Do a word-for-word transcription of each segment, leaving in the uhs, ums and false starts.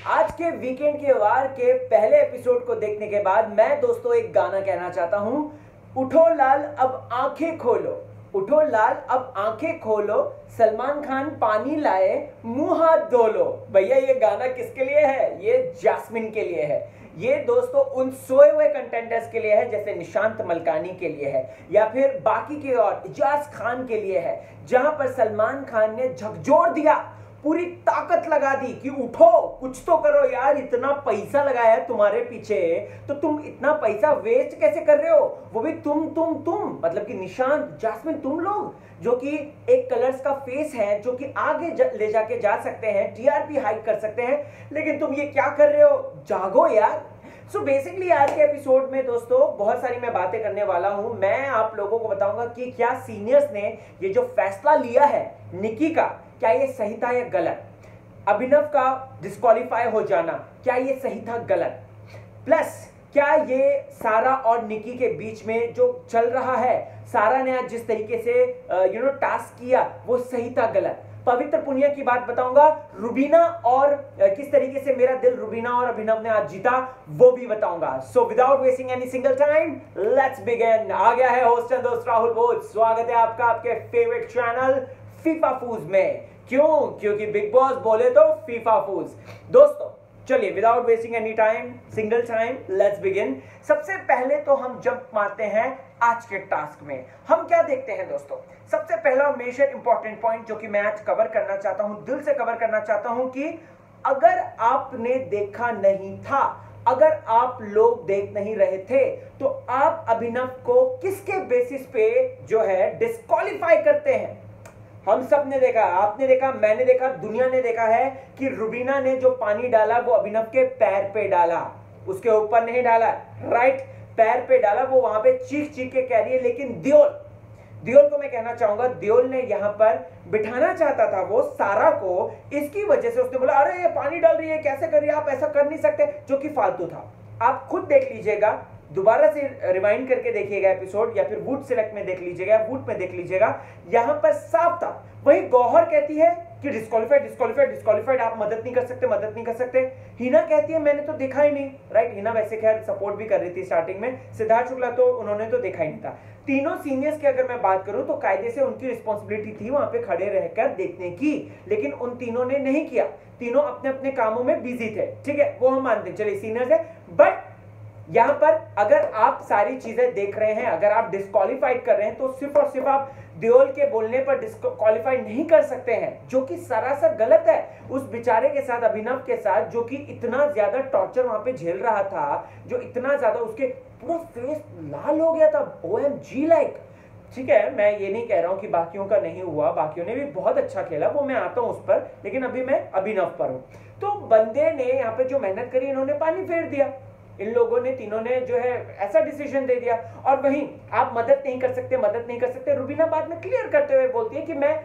आज के वीकेंड के वार के पहले एपिसोड को देखने के बाद मैं दोस्तों एक गाना कहना चाहता हूं। उठो लाल अब आंखें खोलो, उठो लाल अब आंखें खोलो, सलमान खान पानी लाए मुंह हाथ धो लो। भैया ये गाना किसके लिए है? ये जैस्मिन के लिए है। ये दोस्तों उन सोए हुए कंटेंटर्स के लिए है, जैसे निशांत मलकानी के लिए है या फिर बाकी के और इजाज खान के लिए है, जहां पर सलमान खान ने झकझोर दिया, पूरी ताकत लगा दी कि उठो कुछ तो करो यार, इतना पैसा लगाया है तुम्हारे पीछे तो तुम इतना पैसा वेस्ट कैसे कर रहे हो? वो भी तुम तुम तुम मतलब कि निशांत, जैस्मिन, तुम लोग जो कि एक कलर्स का फेस है, जो कि आगे जा, ले जाके जा सकते हैं, टीआरपी हाइक कर सकते हैं, लेकिन तुम ये क्या कर रहे हो? जागो यार। सो so बेसिकली आज के एपिसोड में दोस्तों बहुत सारी मैं बातें करने वाला हूं। मैं आप लोगों को बताऊंगा कि क्या सीनियर्स ने ये जो फैसला लिया है निकी का, क्या ये सही था या गलत? अभिनव का डिस्क्वालीफाई हो जाना, क्या ये सही था गलत? प्लस क्या ये सारा और निकी के बीच में जो चल रहा है, सारा ने आज जिस तरीके से यू नो टास्क किया वो सही था गलत? पवित्र पुनिया की बात बताऊंगा, रुबीना और किस तरीके से मेरा दिल रुबीना और अभिनव ने आज जीता वो भी बताऊंगा। So without wasting any single time let's begin. आ गया है होस्ट एंड दोस्त राहुल बोध। स्वागत है आपका आपके फेवरेट चैनल फीफा फूज में। क्यों? क्योंकि बिग बॉस बोले तो फीफा फूज। दोस्तों चलिए without wasting any time single time let's begin. सबसे पहले तो हम जंप मारते हैं आज के टास्क में। हम क्या देखते हैं दोस्तों? सबसे पहला मेजर इंपॉर्टेंट पॉइंट जो कि मैं आज कवर करना चाहता हूं, दिल से कवर करना चाहता हूं कि अगर आपने देखा नहीं था, अगर आप लोग देख नहीं रहे थे, तो आप अभिनव को किसके बेसिस पे जो है डिस्क्वालीफाई करते हैं? हम सब ने देखा, आपने देखा, मैंने देखा, दुनिया ने देखा है कि रुबीना ने जो पानी डाला वो अभिनव के पैर पे डाला, उसके ऊपर नहीं डाला, राइट? पैर पे डाला। वो वहां पे चीख चीख के कह रही है, लेकिन दियोल दियोल को मैं कहना चाहूंगा, दियोल ने यहां पर बिठाना चाहता था वो सारा को, इसकी वजह से उसने बोला अरे ये पानी डाल रही है, कैसे कर रही है आप, ऐसा कर नहीं सकते, जो कि फालतू था। आप खुद देख लीजिएगा, दोबारा से रिवाइंड करके देखिएगा एपिसोड, या फिर वुड सिलेक्ट में देख लीजिएगा, वुड में देख लीजिएगा, यहां पर साफ था। वही गौहर कहती है कि डिस्क्वालीफाइड डिस्क्वालीफाइड डिस्क्वालीफाइड, आप मदद नहीं कर सकते, मदद नहीं कर सकते। हिना कहती है मैंने तो देखा ही नहीं, राइट? हिना वैसे खैर सपोर्ट भी कर रही थी स्टार्टिंग में, सिद्धार्थ शुक्ला तो उन्होंने तो देखा ही नहीं था। तीनों सीनियर्स की अगर मैं बात करूं तो कायदे से उनकी रिस्पॉन्सिबिलिटी थी वहां पे खड़े रहकर देखने की, लेकिन उन तीनों ने नहीं किया। तीनों अपने अपने कामों में बिजी थे, ठीक है, वो हम मानते हैं, चलिए सीनियर्स है। बट यहां पर अगर आप सारी चीजें देख रहे हैं, अगर आप डिस्क्वालीफाइड कर रहे हैं, तो सिर्फ और सिर्फ आप दियोल के बोलने पर डिस्क्वालीफाई नहीं कर सकते हैं, जो कि सरासर गलत है। उस बेचारे के साथ, अभिनव के साथ, जो कि इतना ज्यादा टॉर्चर वहां पे झेल रहा था, जो इतना ज्यादा उसके पूरा फेस लाल हो गया था, ओएमजी लाइक। ठीक है, मैं ये नहीं कह रहा हूं कि बाकियों का नहीं हुआ, बाकियों ने भी बहुत अच्छा खेला, वो मैं आता हूं उस पर, लेकिन अभी मैं अभिनव पर हूं। तो बंदे ने यहाँ पे जो मेहनत करी, इन्होंने पानी फेर दिया। इन लोगों ने, तीनों ने जो है ऐसा डिसीजन दे दिया। और वहीं आप मदद नहीं कर सकते, मदद नहीं कर सकते। रुबीना बाद में क्लियर करते हुए बोलती है कि मैं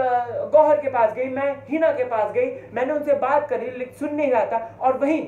गौहर के पास गई, मैं हिना के पास गई, मैंने उनसे बात करी लेकिन सुन नहीं रहा था। और वहीं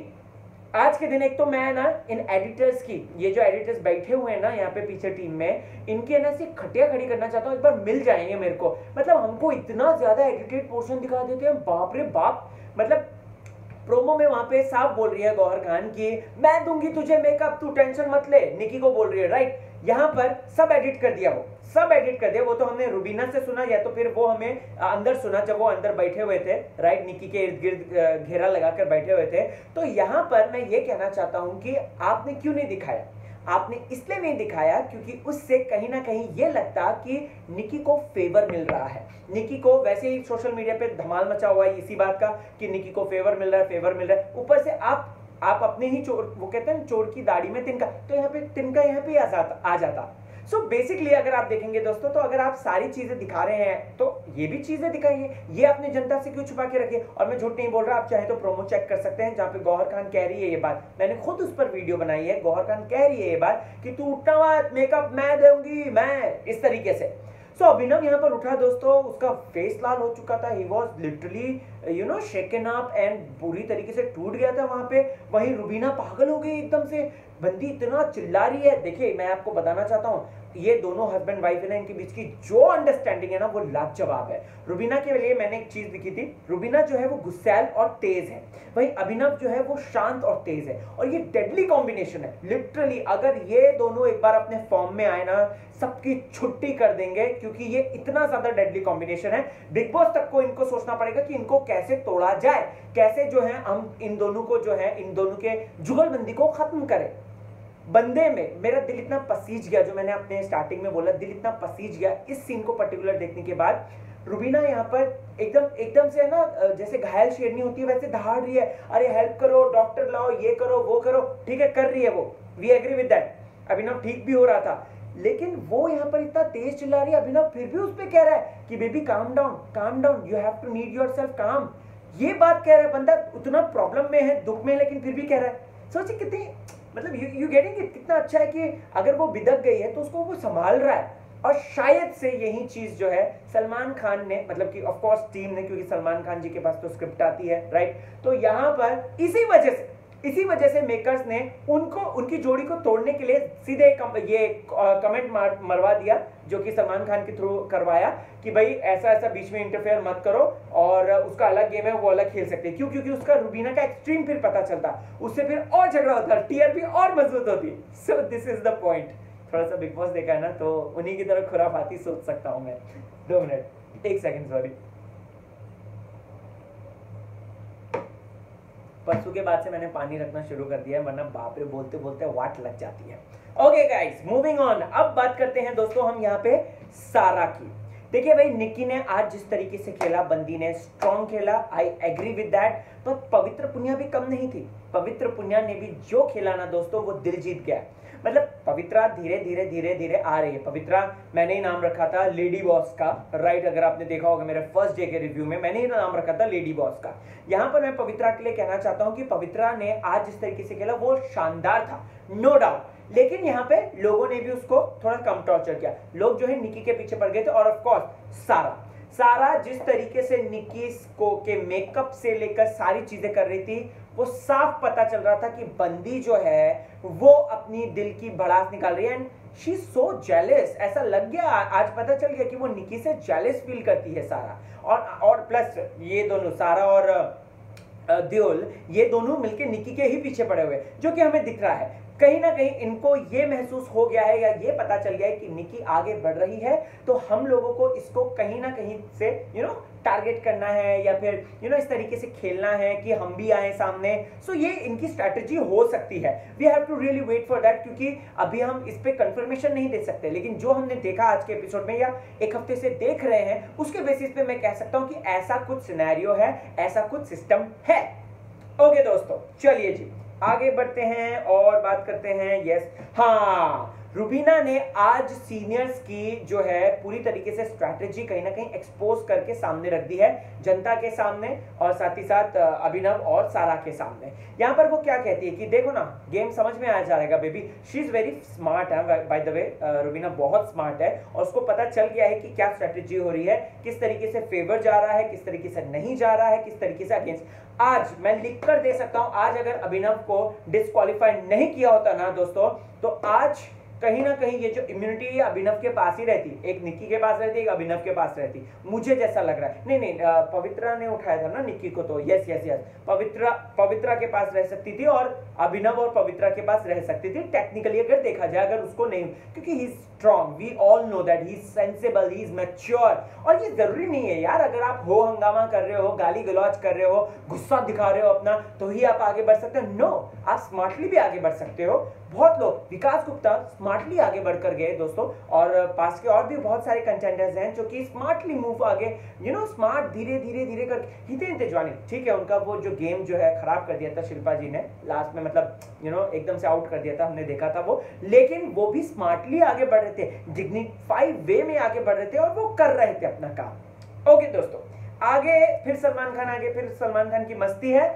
आज के दिन एक तो मैं ना इन एडिटर्स की, ये जो एडिटर्स बैठे हुए हैं ना यहाँ पे पीछे टीम में, इनकी ना से खटिया खड़ी करना चाहता हूँ, एक बार मिल जाएंगे मेरे को। मतलब हमको इतना ज्यादा एडिटेड पोर्शन दिखा देते हैं, बाप रे बाप। मतलब प्रोमो में वहां पे साफ बोल रही है गौहर खान की मैं दूंगी तुझे मेकअप, तू टेंशन मत ले, निकी को बोल रही है, राइट? यहां पर सब एडिट कर दिया, वो सब एडिट कर दिया। वो तो हमने रुबीना से सुना, या तो फिर वो हमें अंदर सुना जब वो अंदर बैठे हुए थे, राइट? निकी के इर्द गिर्द घेरा लगाकर बैठे हुए थे। तो यहां पर मैं ये कहना चाहता हूं कि आपने क्यों नहीं दिखाया? आपने इसलिए नहीं दिखाया क्योंकि उससे कहीं ना कहीं ये लगता कि निकी को फेवर मिल रहा है। निकी को वैसे ही सोशल मीडिया पे धमाल मचा हुआ है इसी बात का कि निकी को फेवर मिल रहा है, फेवर मिल रहा है। ऊपर से आप आप अपने ही चोर, वो कहते हैं चोर की दाढ़ी में तिनका, तो यहाँ पे तिनका यहाँ पे आ जाता आ जाता सो so बेसिकली अगर आप देखेंगे दोस्तों, तो अगर आप सारी चीजें दिखा रहे हैं तो ये भी चीजें दिखाइए। ये आपने जनता से क्यों छुपा के रखिए? और मैं झूठ नहीं बोल रहा, आप चाहे तो प्रोमो चेक कर सकते हैं, जहां पे गौहर खान कह रही है ये बात, मैंने खुद उस पर वीडियो बनाई है। गौहर खान कह रही है ये बात कि तू उठना मत, मेकअप मैं दूंगी, मैं, इस तरीके से। सो so, अभिनव यहाँ पर उठा दोस्तों, उसका फेस लाल हो चुका था, he was literally you know shaken up and पूरी तरीके से टूट गया था वहां पे। वहीं रुबीना पागल हो गई एकदम से, बंदी इतना चिल्ला रही है। देखिए मैं आपको बताना चाहता हूँ, ये दोनों हस्बैंड वाइफ है ना, इनके बीच की जो अंडरस्टैंडिंग है ना वो लाजवाब है। रुबीना के लिए मैंने एक चीज लिखी थी, रुबीना जो है वो गुस्सैल और तेज है, वहीं अभिनव जो है वो शांत और तेज है, और ये डेडली कॉम्बिनेशन है लिटरली। अगर ये दोनों एक बार अपने फॉर्म में आए ना, सबकी छुट्टी कर देंगे, क्योंकि ये इतना ज्यादा डेडली कॉम्बिनेशन है। बिग बॉस तक को इनको सोचना पड़ेगा कि इनको कैसे तोड़ा जाए, कैसे जो है हम इन दोनों को जो है इन दोनों के जुगलबंदी को खत्म करें। बंदे में मेरा दिल इतना पसीज गया, जो मैंने अपने स्टार्टिंग में बोला, दिल इतना पसीज गया इस सीन को पर्टिकुलर देखने के बाद। रुबीना यहाँ पर एकदम एकदम से ना जैसे घायल शेरनी होती है वैसे दहाड़ रही है, अरे हेल्प करो, डॉक्टर लाओ, ये करो वो करो। ठीक है कर रही है वो, we agree with that, Abhinav ठीक भी हो रहा था, लेकिन वो यहाँ पर इतना तेज चिल्ला रही है, अभिनव फिर भी उस पर कह रहा है कि baby calm down calm down, you have to need yourself calm. ये बात कह रहा है बंदा, उतना प्रॉब्लम में है, दुख में है, लेकिन फिर भी कह रहा है। सोचिए कितनी मतलब यू यू गेटिंग इट, कितना अच्छा है कि अगर वो बिदक गई है तो उसको वो संभाल रहा है। और शायद से यही चीज जो है सलमान खान ने, मतलब कि ऑफ कोर्स टीम ने, क्योंकि सलमान खान जी के पास तो स्क्रिप्ट आती है राइट, तो यहाँ पर इसी वजह से इसी वजह से मेकर्स ने उनको उनकी जोड़ी को तोड़ने के लिए सीधे कम, ये कमेंट मार, मरवा दिया, जो कि सलमान खान के थ्रू करवाया कि भाई ऐसा ऐसा बीच में इंटरफेयर मत करो, और उसका अलग गेम है वो अलग खेल सकते हैं। क्यों? क्योंकि उसका रुबीना का एक्सट्रीम फिर पता चलता, उससे फिर और झगड़ा होता, टीआरपी और मजबूत होती। So this is the point. थोड़ा सा बिग बॉस देखा है ना, तो उन्हीं की तरह खुराफाती सोच सकता हूं मैं। दो मिनट, एक सेकंड, सॉरी। परसों के बाद से मैंने पानी रखना शुरू कर दिया है, वरना बाप रे बोलते बोलते वाट लग जाती है। Okay guys, moving on. अब बात करते हैं दोस्तों हम यहाँ पे सारा की। देखिए भाई, निक्की ने आज जिस तरीके से खेला, बंदी ने स्ट्रॉन्ग खेला, आई एग्री विद दैट, पर पवित्र पुनिया भी कम नहीं थी। पवित्र पुनिया ने भी जो खेला ना दोस्तों, वो दिल जीत गया। मतलब पवित्रा धीरे धीरे धीरे धीरे आ रही है। पवित्रा मैंने ही नाम रखा था लेडी बॉस का, राइट? अगर आपने देखा होगा मेरे फर्स्ट डे के रिव्यू में, मैंने ही नाम रखा था लेडी बॉस का। यहाँ पर मैं पवित्रा के लिए कहना चाहता हूँ कि पवित्रा ने आज जिस तरीके से खेला वो शानदार था, नो डाउट, लेकिन यहाँ पे लोगों ने भी उसको थोड़ा कम टॉर्चर किया। लोग जो है निक्की के पीछे पड़ गए थे, और ऑफकोर्स सारा सारा जिस तरीके से निक्की को के मेकअप से लेकर सारी चीजें कर रही थी, वो साफ पता चल रहा था कि बंदी जो है वो अपनी दिल की भड़ास निकाल रही है, and she is so jealous. ऐसा लग गया, आज पता चल गया कि वो निक्की से जेलस फील करती है सारा। और और प्लस ये दोनों सारा और देओल, ये दोनों मिलके निक्की के ही पीछे पड़े हुए, जो कि हमें दिख रहा है। कहीं ना कहीं इनको ये महसूस हो गया है, या ये पता चल गया है कि निक्की आगे बढ़ रही है, तो हम लोगों को इसको कहीं ना कहीं से यू नो टारगेट करना है, या फिर यू नो इस तरीके से खेलना है कि हम भी आए सामने। सो so, ये इनकी स्ट्रैटेजी हो सकती है। We have to really wait for that, क्योंकि अभी हम इस पे कंफर्मेशन नहीं दे सकते, लेकिन जो हमने देखा आज के एपिसोड में या एक हफ्ते से देख रहे हैं, उसके बेसिस पे मैं कह सकता हूं कि ऐसा कुछ सिनेरियो है, ऐसा कुछ सिस्टम है। ओके दोस्तों, चलिए जी आगे बढ़ते हैं और बात करते हैं। यस, हाँ, रुबीना ने आज सीनियर्स की जो है पूरी तरीके से स्ट्रैटेजी कहीं ना कहीं एक्सपोज करके सामने रख दी है, जनता के सामने, और साथ ही साथ अभिनव और सारा के सामने। यहाँ पर वो क्या कहती है कि देखो ना, गेम समझ में आ जाएगा baby, she is very smart है, बाय द वे रुबीना बहुत स्मार्ट है, और उसको पता चल गया है कि क्या स्ट्रैटेजी हो रही है, किस तरीके से फेवर जा रहा है, किस तरीके से नहीं जा रहा है, किस तरीके से अगेंस्ट। आज मैं लिख कर दे सकता हूं, आज अगर अभिनव को डिस्क्वालीफाई नहीं किया होता ना दोस्तों, तो आज कहीं ना कहीं ये जो इम्यूनिटी अभिनव के पास ही रहती, एक निक्की के पास रहती, एक अभिनव के पास रहती, मुझे जैसा लग रहा है। नहीं नहीं, पवित्रा ने उठाया था ना निक्की को, तो yes yes yes, Pavitra Pavitra के पास रह सकती थी, और अभिनव और पवित्रा के पास रह सकती थी टेक्निकली, अगर देखा जाए, अगर उसको नहीं, क्योंकि he is strong, we all know that he is sensible, he is mature. और ये जरूरी नहीं है यार, अगर आप हो हंगामा कर रहे हो, गाली गलौज कर रहे हो, गुस्सा दिखा रहे हो अपना, तो ही आप आगे बढ़ सकते हो। नो, आप स्मार्टली भी आगे बढ़ सकते हो। बहुत लोग, विकास गुप्ता स्मार्टली आगे बढ़कर गए दोस्तों, और पास के और भी बहुत सारे कंटेंडर्स हैं जो कि स्मार्टली मूव आगे, यू नो स्मार्ट धीरे धीरे धीरे कर। हितेन तेजवानी, ठीक है, उनका वो जो गेम जो है खराब कर दिया था शिल्पा जी ने लास्ट में, मतलब यू नो एकदम से आउट कर दिया था, हमने देखा था वो, लेकिन वो भी स्मार्टली आगे बढ़ रहे थे, डिग्निफाइड वे में आगे बढ़ रहे थे, और वो कर रहे थे अपना काम। ओके दोस्तों, आगे फिर सलमान खान, आगे फिर सलमान खान की मस्ती है।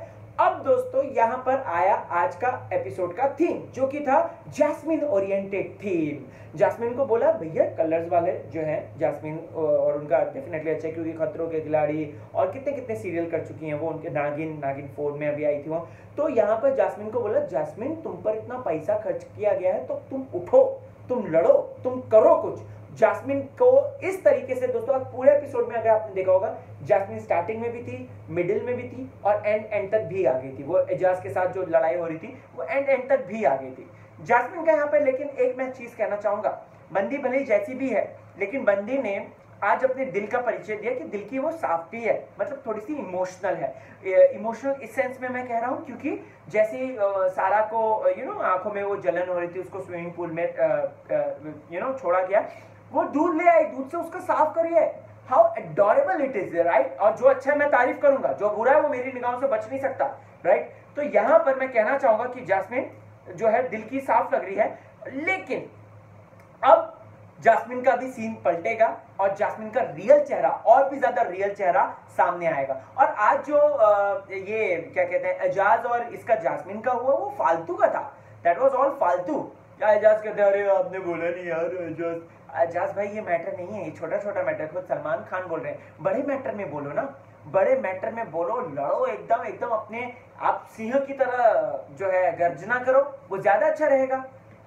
अब दोस्तों यहां पर आया आज का एपिसोड का थीम, जो कि था जैस्मिन ओरिएंटेड थीम। जैस्मिन को बोला भैया कलर्स वाले जो हैं जैस्मिन, और उनका डेफिनेटली अच्छा है क्योंकि खतरों के खिलाड़ी और कितने कितने सीरियल कर चुकी हैं वो, उनके नागिन नागिन फोर में अभी आई थी वो। तो यहाँ पर जैस्मिन को बोला जैस्मिन तुम पर इतना पैसा खर्च किया गया है तो तुम उठो, तुम लड़ो, तुम करो कुछ। जैस्मिन को इस तरीके से दोस्तों आज पूरे एपिसोड में अगर आपने देखा होगा, जैस्मिन स्टार्टिंग में भी थी, मिडिल में भी थी और एंड एंड तक भी आ गई थी। वो एजाज के साथ जो लड़ाई हो रही थी वो एंड एंड तक भी आ गई थी जैस्मिन का यहाँ पे। लेकिन एक मैं चीज कहना चाहूंगा, बंदी भले ही जैसी भी है लेकिन बंदी ने आज अपने दिल का परिचय दिया कि दिल की वो साफ भी है, मतलब थोड़ी सी इमोशनल है। इमोशनल इस सेंस में मैं कह रहा हूँ क्योंकि जैसे सारा को यू नो आंखों में वो जलन हो रही थी, उसको स्विमिंग पूल में यू नो छोड़ा गया, वो दूध ले आई, दूध से उसका साफ करिए। How adorable it is, right. और जो अच्छा है मैं तारीफ करूंगा, जो बुरा है वो मेरी निगाहों से बच नहीं सकता, राइट। तो यहां पर मैं कहना चाहूंगा कि जैस्मिन जो है दिल की साफ लग रही है। लेकिन अब जैस्मिन का भी सीन पलटेगा और जैस्मिन का रियल चेहरा, और भी ज्यादा रियल चेहरा सामने आएगा। और आज जो ये क्या कहते हैं एजाज और इसका जैस्मिन का हुआ वो फालतू का था, दैट वाज ऑल फालतू। एजाज कहते अरे आपने बोला नहीं यार एजाज। एजाज भाई ये मैटर नहीं है, ये छोटा छोटा मैटर, खुद सलमान खान बोल रहे हैं, बड़े मैटर में बोलो ना, बड़े मैटर में बोलो, लड़ो एकदम एकदम अपने आप सिंह की तरह जो है गर्जना करो, वो ज्यादा अच्छा रहेगा।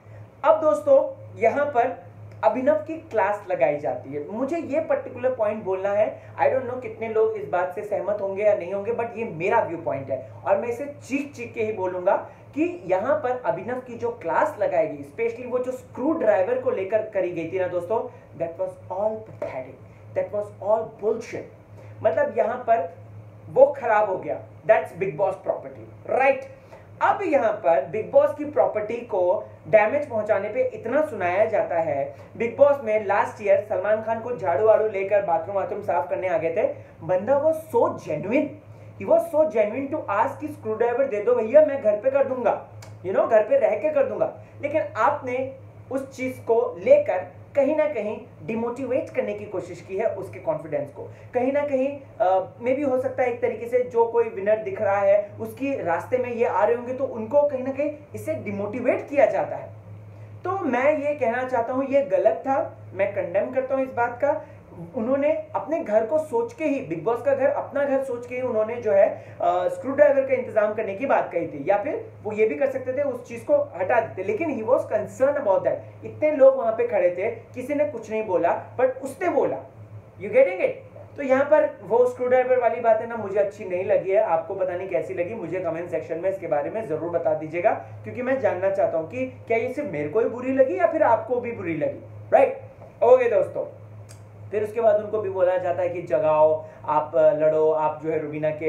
अब दोस्तों यहां पर अभिनव की क्लास लगाई जाती है। मुझे ये पर्टिकुलर पॉइंट बोलना है, आई डोंट नो कितने लोग इस बात से सहमत होंगे या नहीं होंगे, बट ये मेरा व्यू पॉइंट है और मैं इसे चीख चीख के ही बोलूंगा कि यहाँ पर अभिनव की जो क्लास लगाई गई, स्पेशली वो जो स्क्रू ड्राइवर को लेकर करी गई थी ना दोस्तों, that was all pathetic, that was all bullshit. मतलब यहाँ पर वो खराब हो गया, that's Bigg Boss property, right. अब यहाँ पर बिग बॉस की प्रॉपर्टी को डैमेज पहुंचाने पे इतना सुनाया जाता है। बिग बॉस में लास्ट ईयर सलमान खान को झाड़ू वाड़ू लेकर बाथरूम वाथरूम साफ करने आ गए थे, बंदा वो so genuine, he was so genuine to ask कि स्क्रू ड्राइवर दे दो भैया, मैं घर पे कर दूंगा, यू नो घर पे रह के कर दूंगा। लेकिन आपने उस चीज को लेकर कहीं ना कहीं डिमोटिवेट करने की कोशिश की है उसके कॉन्फिडेंस को। कहीं ना कहीं मे भी हो सकता है एक तरीके से जो कोई विनर दिख रहा है उसकी रास्ते में ये आ रहे होंगे तो उनको कहीं ना कहीं इससे डिमोटिवेट किया जाता है। तो मैं ये कहना चाहता हूँ ये गलत था, मैं कंडेम करता हूँ इस बात का। उन्होंने अपने घर को सोच के ही, बिग बॉस का घर अपना घर सोच के ही उन्होंने जो है स्क्रू ड्राइवर का इंतजाम करने की बात कही थी, या फिर वो ये भी कर सकते थे उस चीज को हटा देते, लेकिन he was concern about that. इतने लोग वहां पे खड़े थे, किसी ने कुछ नहीं बोला बट उसने बोला, यू गेटिंग इट। तो यहाँ पर वो स्क्रू ड्राइवर वाली बात है ना, मुझे अच्छी नहीं लगी है। आपको पता नहीं कैसी लगी, मुझे कमेंट सेक्शन में इसके बारे में जरूर बता दीजिएगा, क्योंकि मैं जानना चाहता हूँ कि क्या ये सिर्फ मेरे को ही बुरी लगी या फिर आपको भी बुरी लगी, राइट। ओके दोस्तों, फिर उसके बाद उनको भी बोला जाता है कि जगाओ, आप लड़ो, आप जो है रुबीना के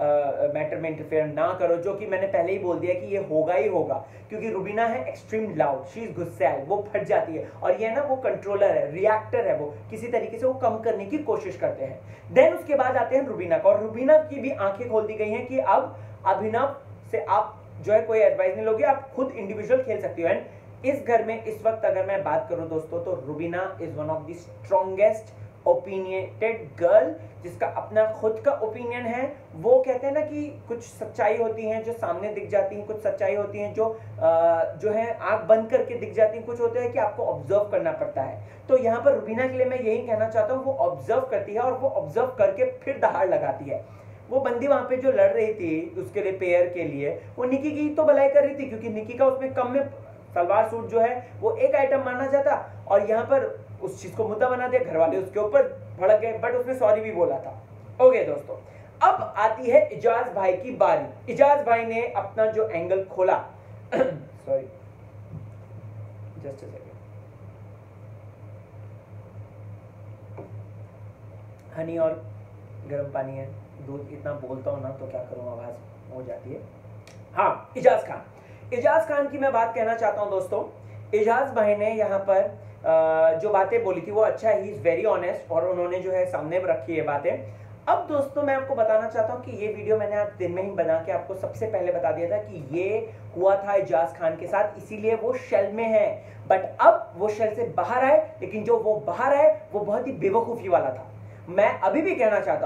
मैटर में इंटरफेयर ना करो, जो कि मैंने पहले ही बोल दिया कि ये होगा ही होगा, क्योंकि रुबीना है एक्सट्रीम लाउड, शी इज गुस्सैल, वो फट जाती है, और ये ना वो कंट्रोलर है, रिएक्टर है, वो किसी तरीके से वो कम करने की कोशिश करते हैं। देन उसके बाद आते हैं रुबीना का, और रुबीना की भी आंखें खोल दी गई हैं कि अब अभिनव से आप जो है कोई एडवाइस नहीं लोगे, आप खुद इंडिविजुअल खेल सकती हो। एंड इस घर में इस वक्त अगर मैं बात करूं दोस्तों, तो Rubina is one of the strongest opinionated girl, जिसका अपना खुद का ओपिनियन है। वो कहते हैं ना कि कुछ सच्चाई होती हैं जो सामने दिख जाती हैं, कुछ सच्चाई होती हैं जो आ, जो है आंख बंद करके दिख जाती हैं, कुछ होता है कि आपको ऑब्जर्व करना पड़ता है। तो यहाँ पर रुबीना के लिए मैं यही कहना चाहता हूँ, वो ऑब्जर्व करती है और वो ऑब्जर्व करके फिर दहाड़ लगाती है। वो बंदी वहां पे जो लड़ रही थी उसके लिए पेयर के लिए, वो निकी की तो भलाई कर रही थी, क्योंकि निकी का उसमें कम में सलवार सूट जो है वो एक आइटम माना जाता, और यहाँ पर उस चीज को मुद्दा बना दिया, घर वाले उसके ऊपर भड़क गए, बट उसने सॉरी भी बोला था। ओके दोस्तों, अब आती है इजाज भाई की बारी। इजाज भाई ने अपना जो एंगल खोला sorry just a second, honey और गर्म पानी है, दूध इतना बोलता हूं ना तो क्या करूं, आवाज हो जाती है। हाँ, इजाज खान, इजाज खान की मैं बात कहना चाहता हूं दोस्तों। इजाज भाई ने यहाँ पर जो बातें बोली थी वो अच्छा, ही इज वेरी ऑनेस्ट, और उन्होंने जो है सामने रखी है बातें। अब दोस्तों मैं आपको बताना चाहता हूं कि ये वीडियो मैंने आज दिन में ही बना के आपको सबसे पहले बता दिया था कि ये हुआ था इजाज खान के साथ, इसीलिए वो शेल में है। बट अब वो शेल से बाहर आए, लेकिन जो वो बाहर आए वो बहुत ही बेवकूफी वाला था। मैं अभी भी कहना चाहता हूं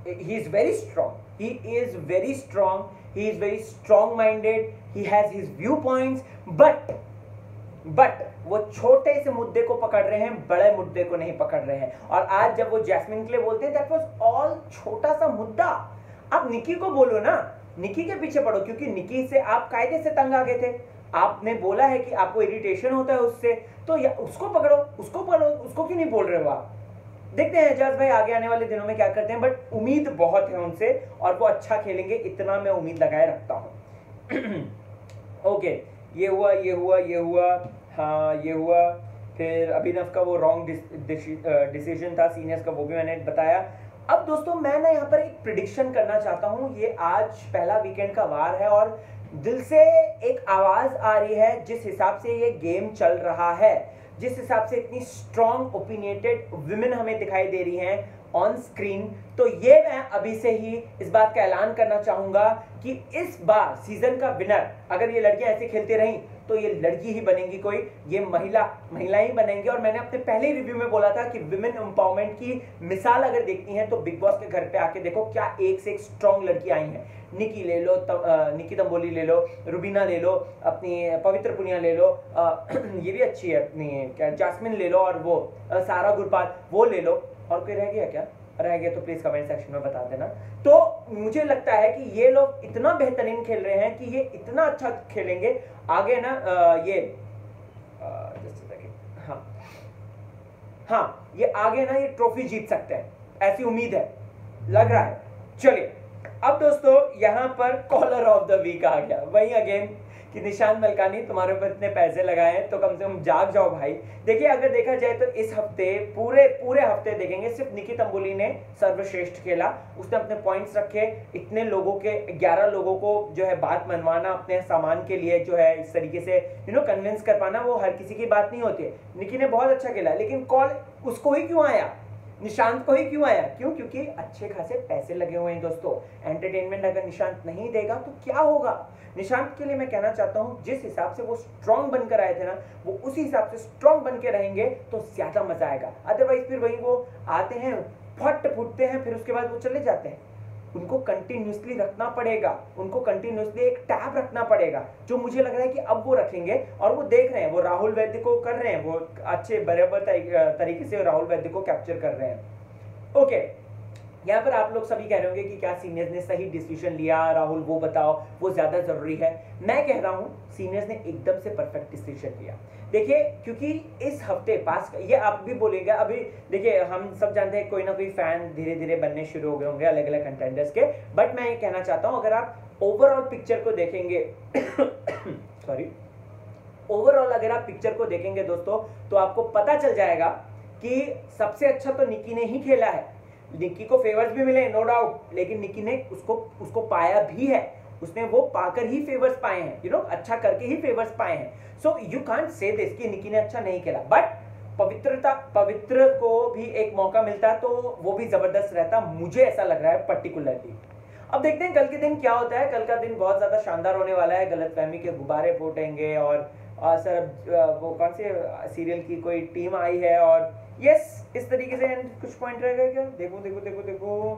he is very strong, he is very strong, he is very strong minded, he has his viewpoints, but but वो छोटे से मुद्दे को पकड़ रहे हैं, बड़े मुद्दे को नहीं पकड़ रहे हैं। और आज जब वो जैस्मिन के लिए बोलते हैं दैट वाज ऑल छोटा सा मुद्दा, आप निकी को बोलो ना, निकी के पीछे पड़ो, क्योंकि निकी से आप कायदे से तंग आ गए थे, आपने बोला है कि आपको इरिटेशन होता है उससे, तो या उसको पकड़ो, उसको पकड़ो, उसको क्यों नहीं बोल रहे हो आप। देखते हैं एजाज भाई आगे आने वाले दिनों में क्या करते हैं, बट उम्मीद बहुत है उनसे और वो अच्छा खेलेंगे, इतना मैं उम्मीद लगाए रखता हूं। ओके, ये हुआ ये हुआ ये हुआ हाँ ये हुआ। फिर अभिनव का वो रॉन्ग डिसीजन था सीनियर्स का, वो भी मैंने बताया। अब दोस्तों मैं ना यहाँ पर एक प्रिडिक्शन करना चाहता हूँ। ये आज पहला वीकेंड का वार है और दिल से एक आवाज आ रही है, जिस हिसाब से ये गेम चल रहा है, जिस हिसाब से इतनी स्ट्रॉन्ग ओपिनियटेड वुमेन हमें दिखाई दे रही हैं ऑन स्क्रीन, तो ये मैं अभी से ही इस बात का ऐलान करना चाहूंगा कि इस बार सीजन का विनर, अगर ये लड़कियां ऐसे खेलती रहीं तो ये लड़की ही बनेगी, कोई ये महिला महिलाएं ही बनेंगी। और मैंने अपने पहले रिव्यू में बोला था कि विमेन एम्पावरमेंट की मिसाल अगर देखनी है तो बिग बॉस के घर पे आके देखो, क्या एक से एक स्ट्रॉन्ग लड़की आई हैं। निकी ले लो, निकी तंबोली ले लो, रुबीना ले लो, अपनी पवित्र पुनिया ले लो, आ, ये भी अच्छी है अपनी क्या जैस्मिन ले लो, और वो आ, सारा गुरपाल वो ले लो। और कोई रह गया क्या? रह गया तो प्लीज कमेंट सेक्शन में बता देना। तो मुझे लगता है कि ये लोग इतना बेहतरीन खेल रहे हैं कि ये इतना अच्छा खेलेंगे आगे ना। आ, ये आ, हाँ हाँ ये आगे ना ये ट्रॉफी जीत सकते हैं, ऐसी उम्मीद है, लग रहा है। चलिए अब दोस्तों यहाँ पर कॉलर ऑफ द वीक आ गया, वही अगेन कि निशांत मलकानी तुम्हारे ऊपर इतने पैसे लगाए हैं तो कम से कम जाग जाओ भाई। देखिए अगर देखा जाए तो इस हफ्ते पूरे पूरे हफ्ते देखेंगे सिर्फ निकी तंबोली ने सर्वश्रेष्ठ खेला, उसने अपने पॉइंट्स रखे, इतने लोगों के ग्यारह लोगों को जो है बात मनवाना अपने सामान के लिए जो है इस तरीके से यू नो कन्विंस कर पाना, वो हर किसी की बात नहीं होती है। निकी ने बहुत अच्छा खेला, लेकिन कॉल उसको ही क्यों आया, निशांत को ही क्यों आया? क्यों? क्योंकि अच्छे खासे पैसे लगे हुए हैं दोस्तों। एंटरटेनमेंट अगर निशांत नहीं देगा तो क्या होगा? निशांत के लिए मैं कहना चाहता हूं जिस हिसाब से वो स्ट्रॉन्ग बनकर आए थे ना, वो उसी हिसाब से स्ट्रॉन्ग बन के रहेंगे तो ज्यादा मजा आएगा। अदरवाइज फिर वही वो आते हैं, फट फुटते हैं, फिर उसके बाद वो चले जाते हैं। उनको कंटिन्यूसली रखना पड़ेगा, उनको कंटिन्यूसली एक टैब रखना पड़ेगा, जो मुझे लग रहा है कि अब वो रखेंगे। और वो देख रहे हैं, वो राहुल वैद्य को कर रहे हैं, वो अच्छे बराबर तरीके से राहुल वैद्य को कैप्चर कर रहे हैं। ओके, यहाँ पर आप लोग सभी कह रहे होंगे कि क्या सीनियर्स ने सही डिसीजन लिया, राहुल वो बताओ, वो ज्यादा जरूरी है। मैं कह रहा हूँ सीनियर्स ने एकदम से परफेक्ट डिसीजन लिया। देखिए क्योंकि इस हफ्ते पास, ये आप भी बोलेंगे, अभी देखिए हम सब जानते हैं कोई ना कोई फैन धीरे धीरे बनने शुरू हो गए होंगे अलग अलग कंटेंडर्स के, बट मैं ये कहना चाहता हूँ अगर आप ओवरऑल पिक्चर को देखेंगे सॉरी ओवरऑल अगर आप पिक्चर को देखेंगे दोस्तों, तो आपको पता चल जाएगा कि सबसे अच्छा तो निकी ने ही खेला है। निकी को फेवर्स भी मिले नो डाउट, लेकिन निकी ने उसको उसको पाया भी है, उसने वो पाकर ही फेवर्स पाए हैं, यू नो अच्छा करके ही फेवर्स पाए हैं। So you can't say this कि निकी ने अच्छा नहीं खेला, बट पवित्रता पवित्र को भी एक मौका मिलता तो वो भी जबरदस्त रहता, मुझे ऐसा लग रहा है पर्टिकुलरली। अब देखते हैं कल के दिन क्या होता है। कल का दिन बहुत ज्यादा शानदार होने वाला है, गलतफहमी के गुब्बारे फूटेंगे और आ, सर वो कौन से सीरियल की कोई टीम आई है और यस इस तरीके से कुछ पॉइंट रहेगा क्या? देखो देखो देखो देखो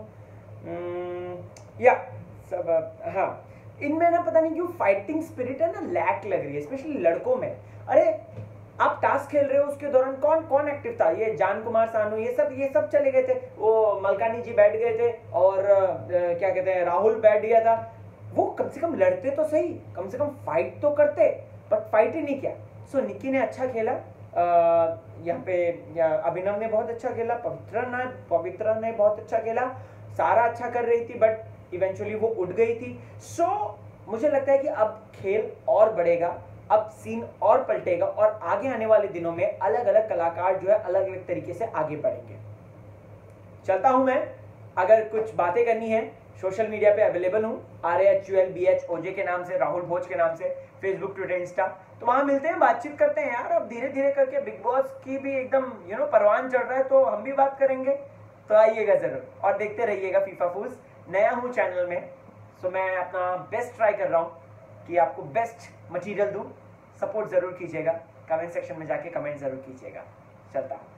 या सब हाँ, इनमें ना पता नहीं क्यों फाइटिंग स्पिरिट है ना लैक लग रही है, स्पेशली लड़कों में। अरे आप टास्क खेल रहे हो उसके दौरान कौन कौन एक्टिव था? ये जान कुमार सानू ये सब ये सब चले गए थे, वो मलकानी जी बैठ गए थे और आ, क्या कहते हैं राहुल बैठ गया था। वो कम से कम लड़ते तो सही, कम से कम फाइट तो करते, बट फाइट ही नहीं किया। सो निकी ने अच्छा खेला, यहाँ पे अभिनव ने बहुत अच्छा खेला, पवित्रा ने पवित्रा ने बहुत अच्छा खेला, सारा अच्छा कर रही थी बट इवेंचुअली वो उठ गई थी। सो so, मुझे लगता है कि अब खेल और बढ़ेगा, अब सीन और पलटेगा और आगे आने वाले दिनों में अलग अलग कलाकार जो है अलग अलग तरीके से आगे बढ़ेंगे। चलता हूं मैं, अगर कुछ बातें करनी है सोशल मीडिया पे अवेलेबल हूँ, R H U L B H O J के नाम से, राहुल भोज के नाम से, फेसबुक ट्विटर इंस्टा, तो वहां मिलते हैं, बातचीत करते हैं यार। अब धीरे धीरे करके बिग बॉस की भी एकदम यू नो परवान चढ़ रहा है, तो हम भी बात करेंगे, तो आइएगा जरूर और देखते रहिएगा फीफा फूज। नया हूँ चैनल में, सो मैं अपना बेस्ट ट्राई कर रहा हूँ कि आपको बेस्ट मटीरियल दूँ। सपोर्ट जरूर कीजिएगा, कमेंट सेक्शन में जाके कमेंट जरूर कीजिएगा। चलता हूँ।